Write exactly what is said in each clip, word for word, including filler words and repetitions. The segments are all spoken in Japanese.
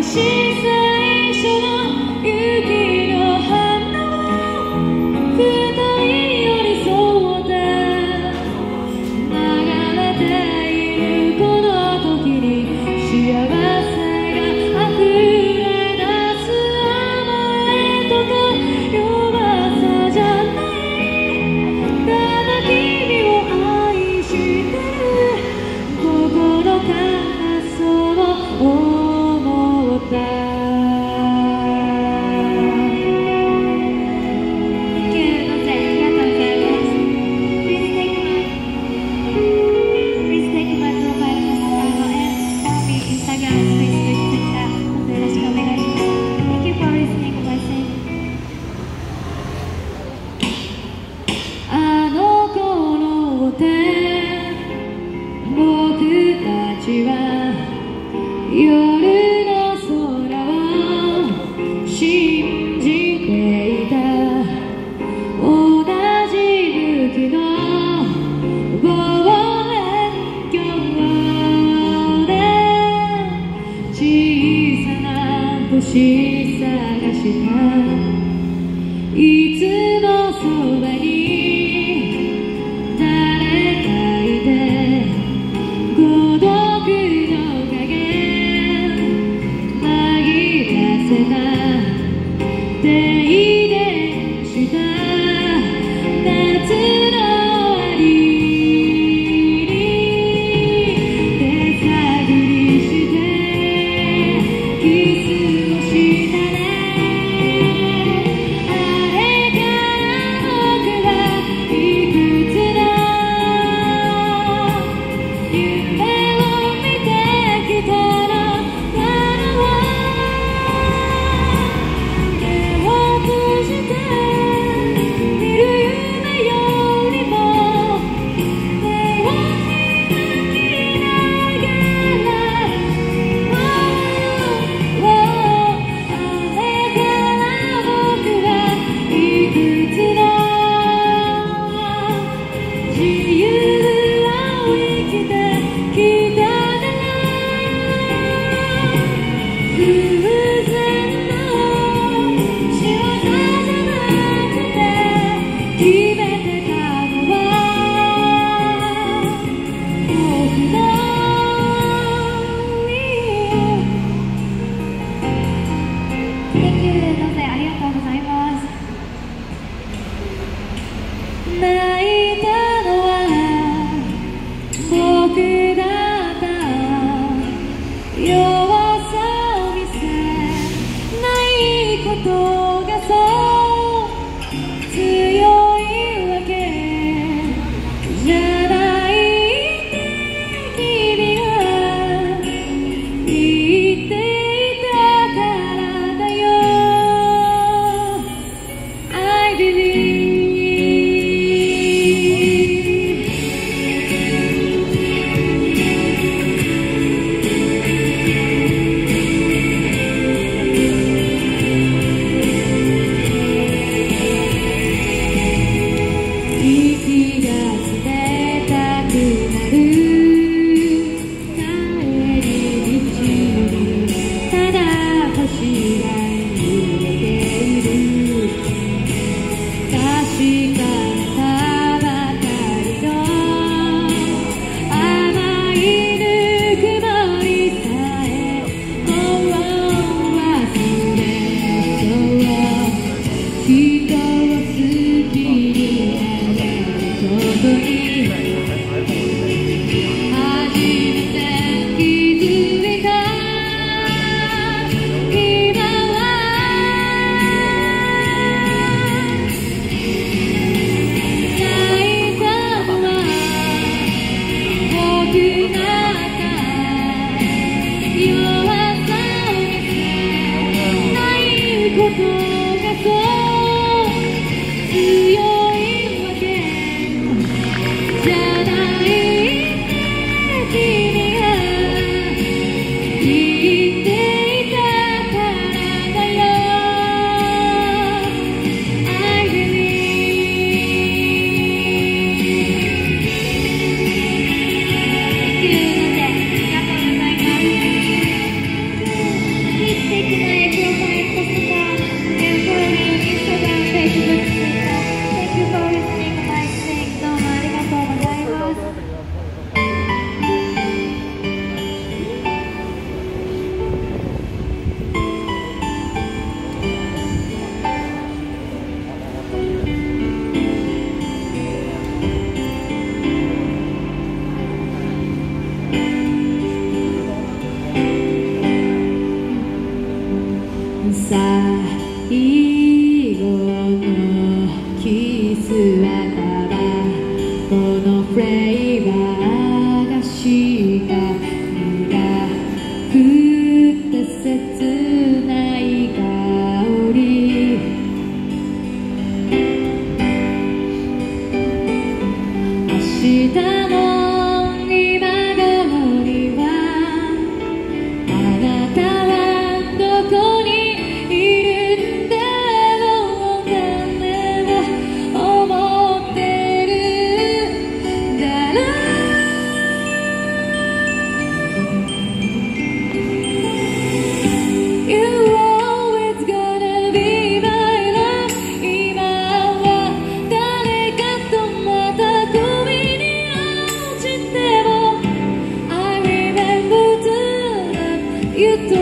い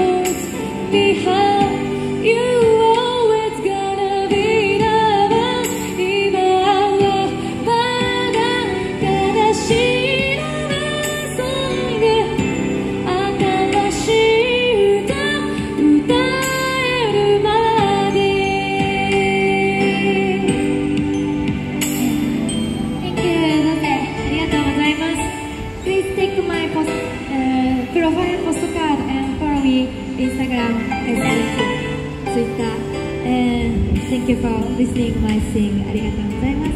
Instagram, Facebook, Twitter, and thank you for listening my sing. ありがとうございます。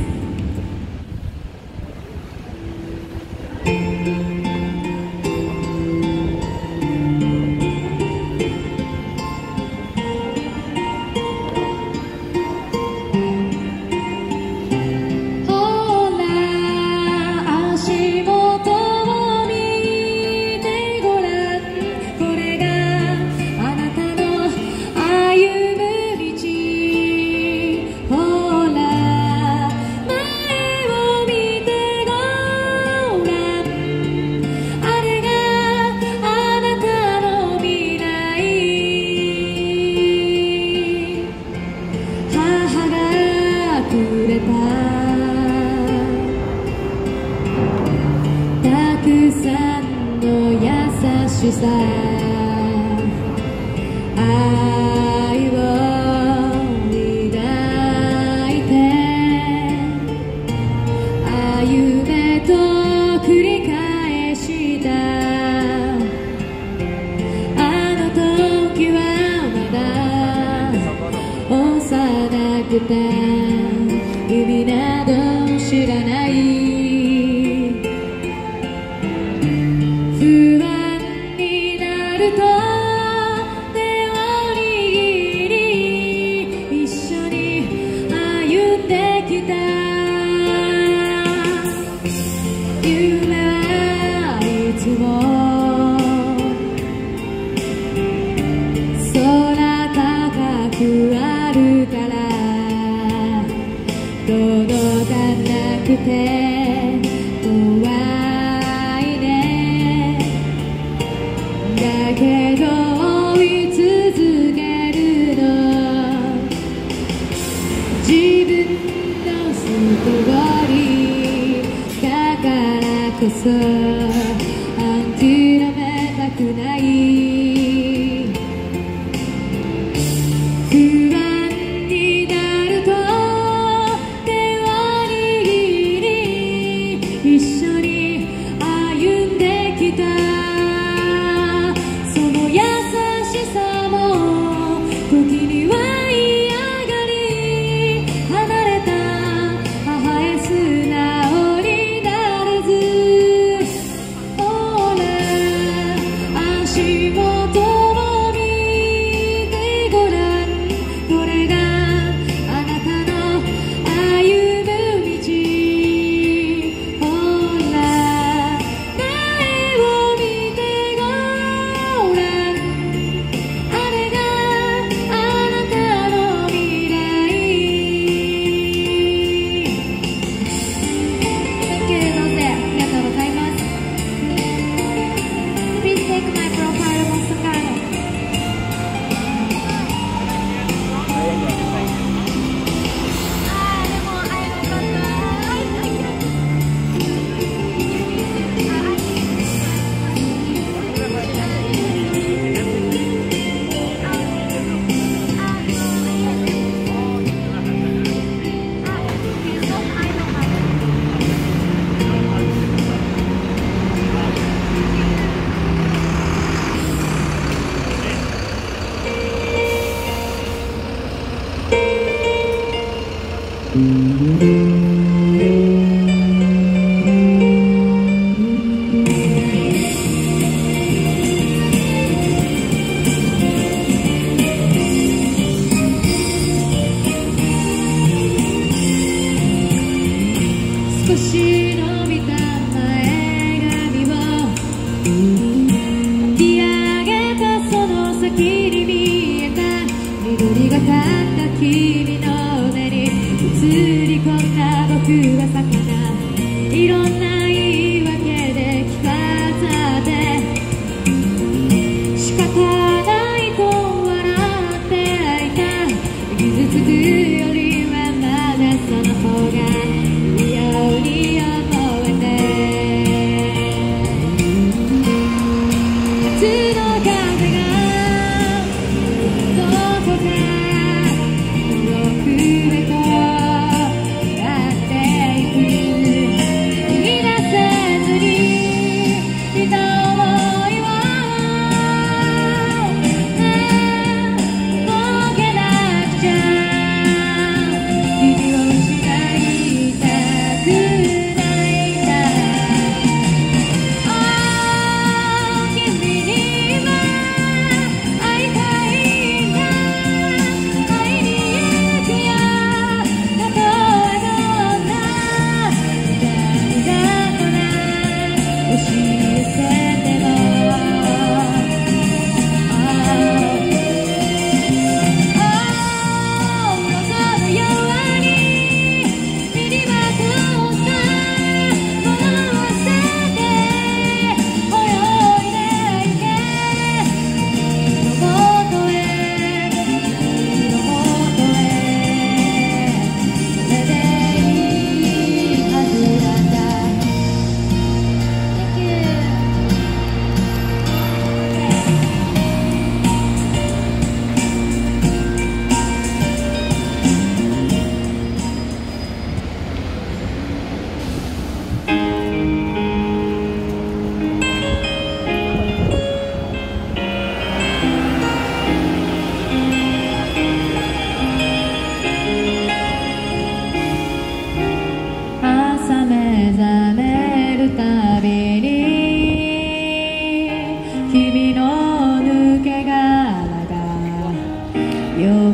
仕方ない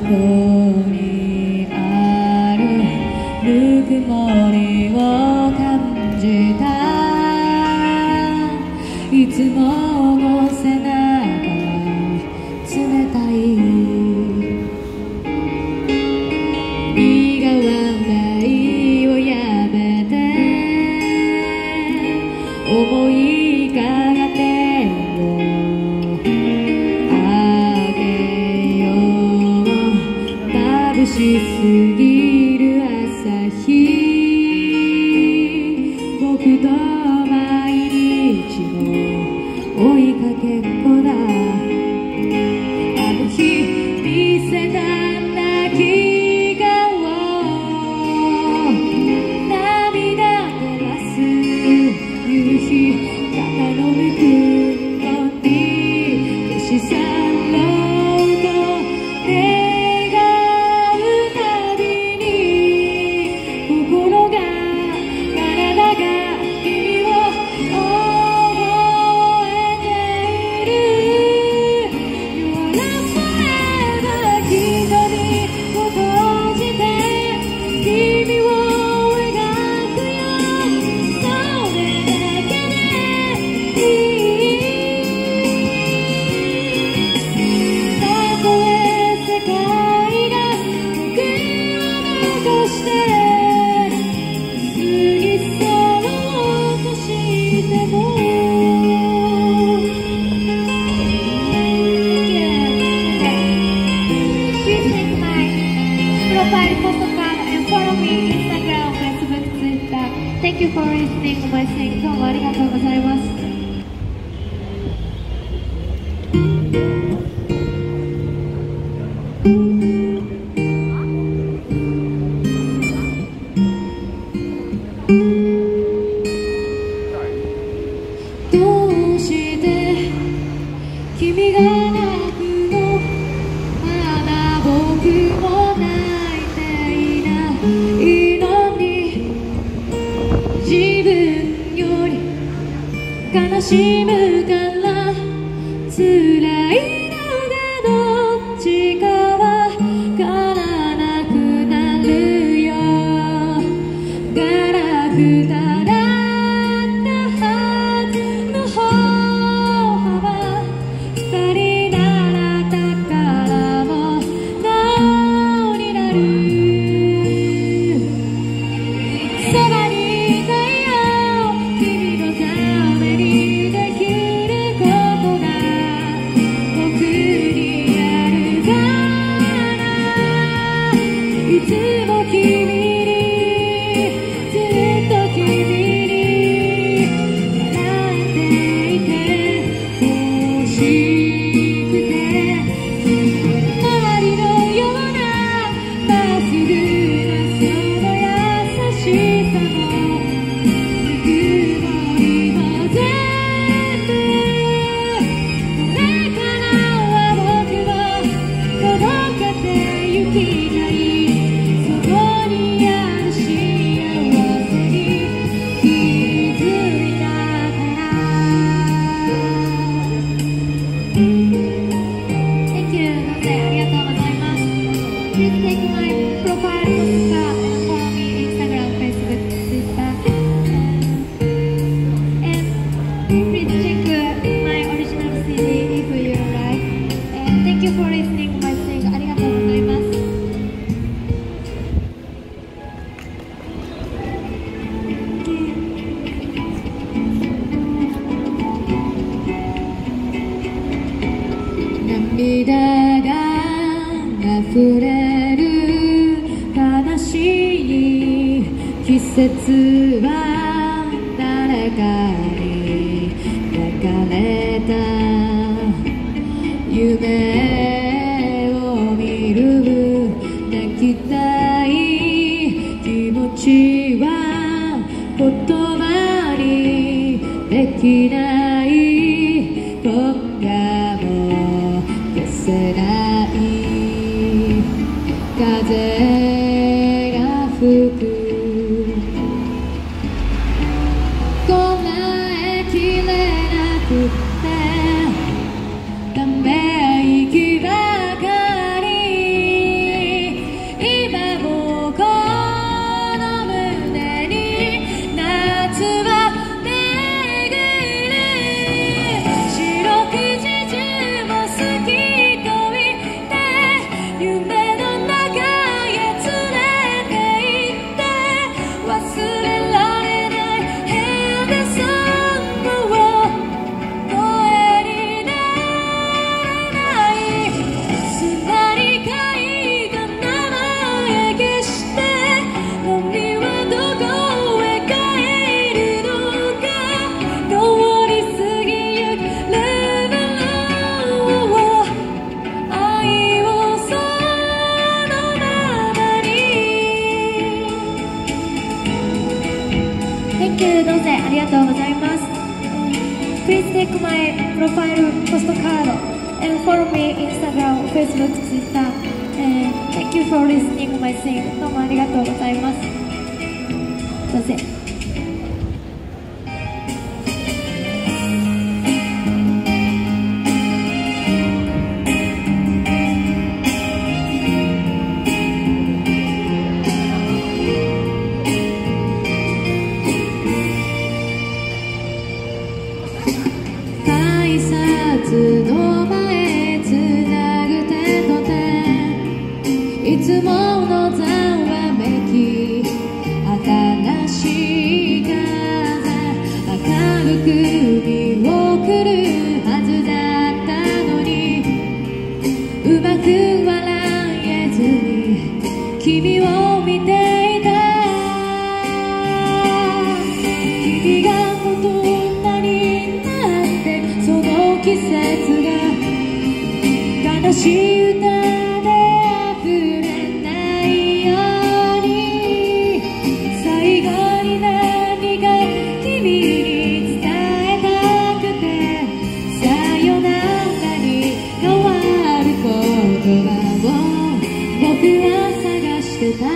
こにあるぬくもりを感じた。いつもの背中冷たい。苦笑いをやめて思いかけてよあげよう。眩しすぎる朝日。僕と毎日の追いかけっこだ。あの日見せた泣き顔。涙照らす夕日。肩のぬくもり消し去ろうと願うたびに心が体が君を覚えている。You're forever 瞳を閉じて君を描くよ。それだけでいい。たとえ世界が僕を残して過ぎ去ろうとしても。Please check my profile postcard and follow me Instagram, Facebook, Twitter. Thank you for listening to my sing. どうもありがとうございます。どうして君が泣くの。まだ僕も泣いていないのに。自分より悲しむから辛いのがどっちかわからなくなるよ。ガラクタだったはずの歩幅。二人なら宝物になる。そばにいたいよ君のためにできることが僕にあるから。いつも君にずっと君に笑っていて欲しくて。周りのようなまっすぐなその優しさもぬくもりも全部これからは僕も届けてゆきたい。そこにある幸せに気づいたから。Thank you. なのでありがとうございます。Please take my profile postcard and follow me Instagram, Facebook, Twitter. And please check my original シーディー if you like. And thank you for listening to my sing. ありがとうございます。涙が溢れる悲しい季節は誰かに抱かれた。夢を見る泣きたい気持ちは言葉にできない。今夜も消せない風が吹く。こらえきれなくてため息ばかり。 profile postcard and follow me Instagram, Facebook, Twitter. And thank you for listening my thing. どうもありがとうございます。どうぞ。改札の前つなぐ手と手、いつものざわめき、新しい風明るく見送るはずだったのに、うまく笑えずに君を見ていた。君が大人になってその季節が悲しい歌で溢れないように、最後に何か君に伝えたくて、さよならに変わる言葉を僕は探してた。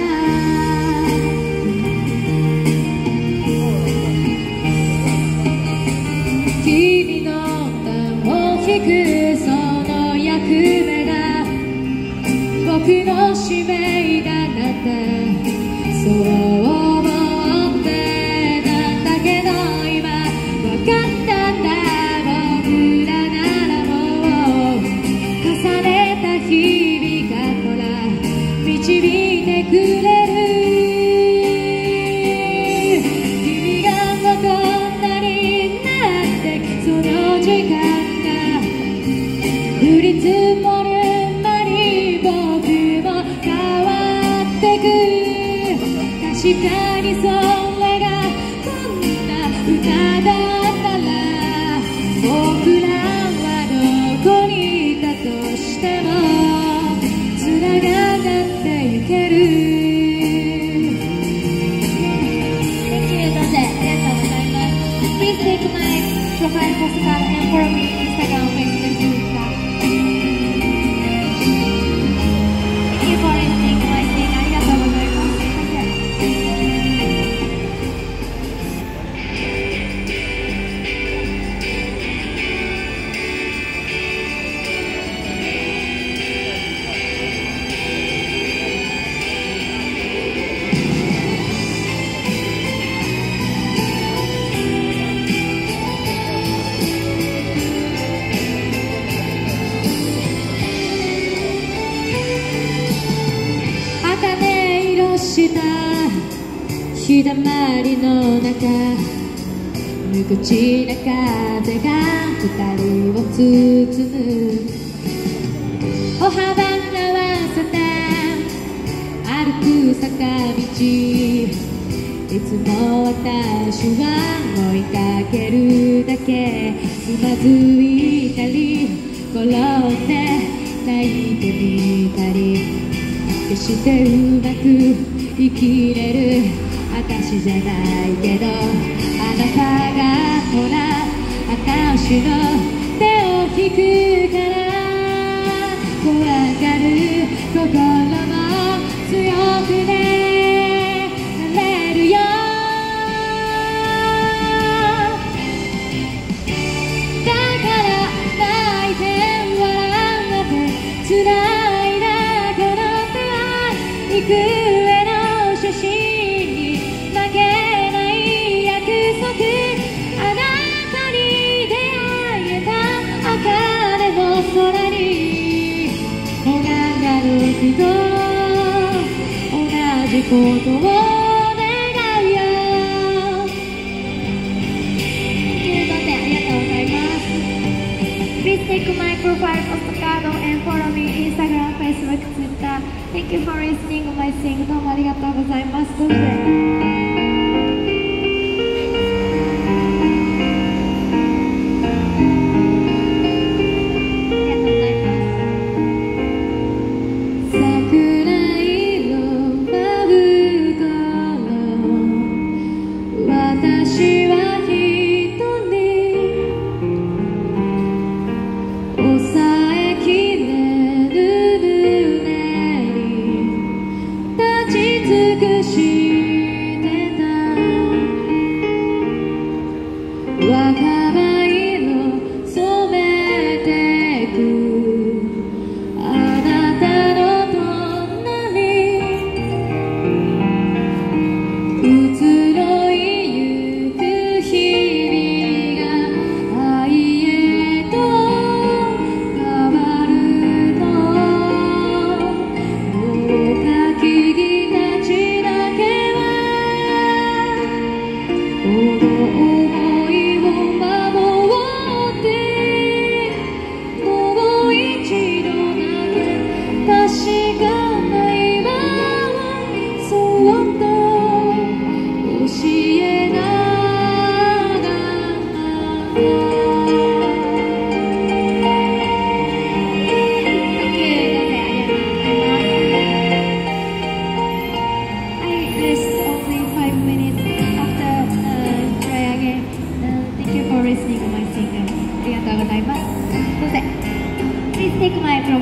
君の歌を弾くその役目が僕の使命だなんてそう思ってたんだけど、今わかったんだ。僕らならもう重ねた日々がほら導いてくれる。君が大人になってその時間が降り積もる間に僕も変わってく。確かにそれがこんな歌だったら、僕らはどこにいたとしてもつながってゆける。Thank you, どうぞありがとうございます。Please take my profile postcard and follow me Instagram, Facebook, Twitter. Thank you for listening to my thing. ありがとうございます。茜色した日だまりの中、無口な風が二人を包む。歩幅合わせて歩く坂道、いつも私は追いかけるだけ。つまずいたり転んで泣いてみたり、決してうまく生きれる私じゃないけど、あなたがほら私の手を引くから、怖がる心も強くねなれるよ。だから泣いて笑ってつないだ行く上の写真に負けない約束、あなたに出会えた茜の空にほががるけど、同じことを願うよ。ということでありがとうございます。Please take my profile postcard and follow me Instagram, Facebook, Twitter. Thank you for listening my thing. どうもありがとうございます。どうぞ。私は一人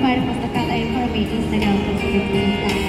profile, postcard, and for me, Instagram, Facebook, Insta.